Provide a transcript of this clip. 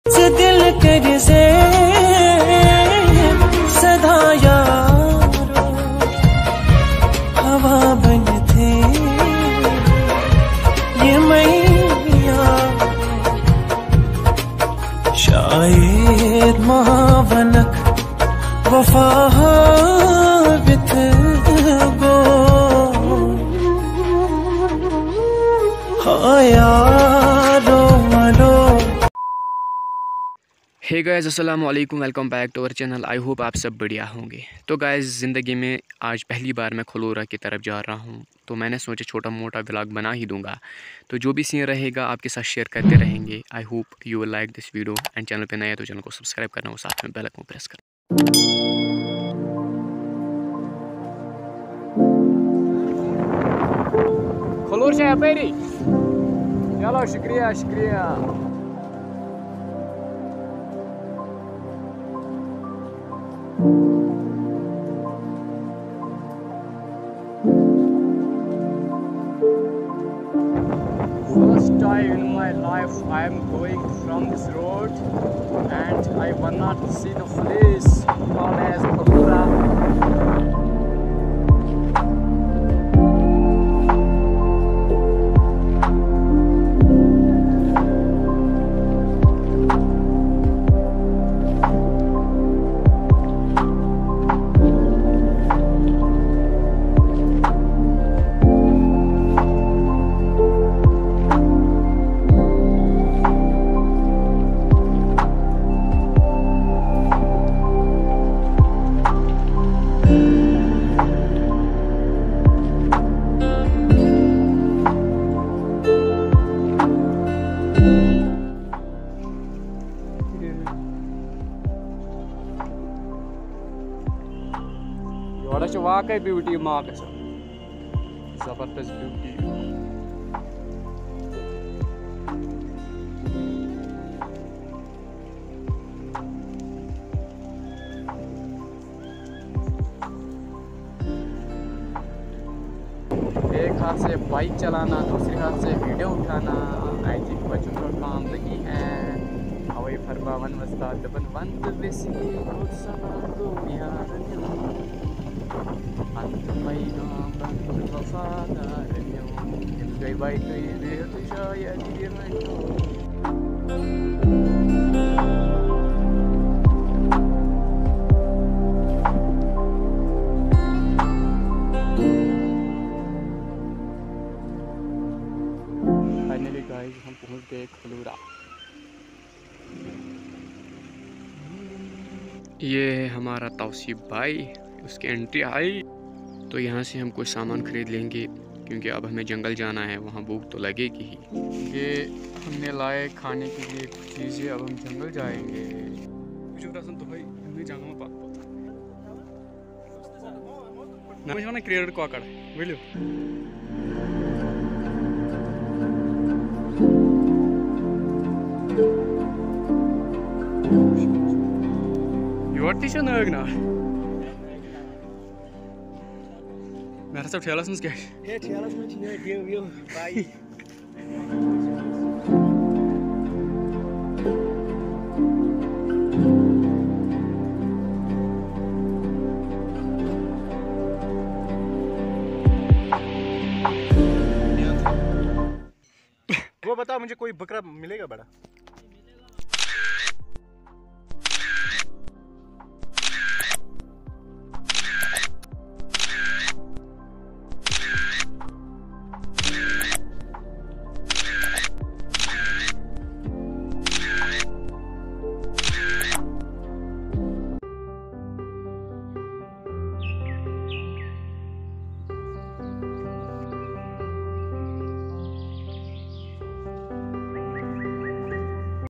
दिल तेरे से सदा यारो हवा बन थे ये मैया शायद महावनक वफा विथ गो हाँ यारो मलो। हे गाइस अस्सलाम वालेकुम, welcome back to our channel. I hope आप सब बढ़िया होंगे। तो गाइस ज़िंदगी में आज पहली बार मैं खलोरा की तरफ जा रहा हूँ, तो मैंने सोचा छोटा मोटा व्लॉग बना ही दूंगा। तो जो भी सीन रहेगा आपके साथ शेयर करते रहेंगे। I hope you will like this video and channel पे नए हैं तो चैनल को सब्सक्राइब करना और साथ में बेल आइकन प्रेस करना। खलोर से अपनी चलो, शुक्रिया शुक्रिया। First time in my life I am going from this road and I wanna see the place called as Khaloora. Yoda is वाकई ब्यूटी माँ कसम, जबरदस्त ब्यूटी। एक हाथ से बाइक चलाना, दूसरे हाथ से वीडियो उठाना, आई थिंक बच्चों का काम लगी है। हवाई फरमावन वस्ता दबन वंद बेसी खुद समा दो यार अंत मैना बंद वफादार न्यू गई बाइक ये तो शायद ये मैं फाइनली गाइस हम पहुंच गए खलोरा। ये है हमारा तौसीफ भाई, उसकी एंट्री आई। तो यहाँ से हम कुछ सामान खरीद लेंगे क्योंकि अब हमें जंगल जाना है, वहाँ भूख तो लगेगी ही। ये हमने लाए खाने के लिए कुछ चीज़ें, अब हम जंगल जाएंगे। क्रिएटर को आकर वीडियो योटी छन ना मेरा सब ठेला सुन क्या ये ठेला सुन ने व्यू व्यू भाई वो बता मुझे कोई बकरा मिलेगा बड़ा?